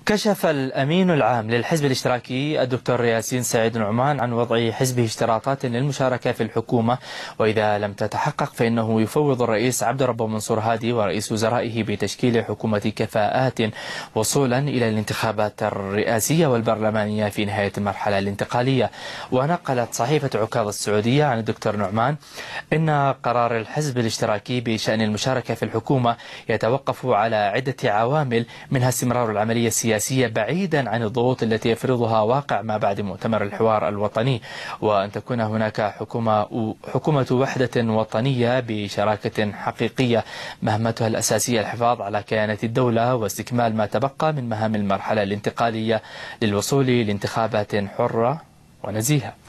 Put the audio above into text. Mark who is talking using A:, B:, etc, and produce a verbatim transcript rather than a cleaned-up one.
A: كشف الأمين العام للحزب الاشتراكي الدكتور ياسين سعيد نعمان عن وضع حزبه اشتراطات للمشاركة في الحكومة، وإذا لم تتحقق فإنه يفوض الرئيس عبد الرب منصور هادي ورئيس وزرائه بتشكيل حكومة كفاءات وصولا إلى الانتخابات الرئاسية والبرلمانية في نهاية المرحلة الانتقالية. ونقلت صحيفة عكاظ السعودية عن الدكتور نعمان إن قرار الحزب الاشتراكي بشأن المشاركة في الحكومة يتوقف على عدة عوامل، منها استمرار العملية السياسية بعيدا عن الضغوط التي يفرضها واقع ما بعد مؤتمر الحوار الوطني، وأن تكون هناك حكومة حكومة وحدة وطنية بشراكة حقيقية مهمتها الأساسية الحفاظ على كيانة الدولة واستكمال ما تبقى من مهام المرحلة الانتقالية للوصول لانتخابات حرة ونزيهة.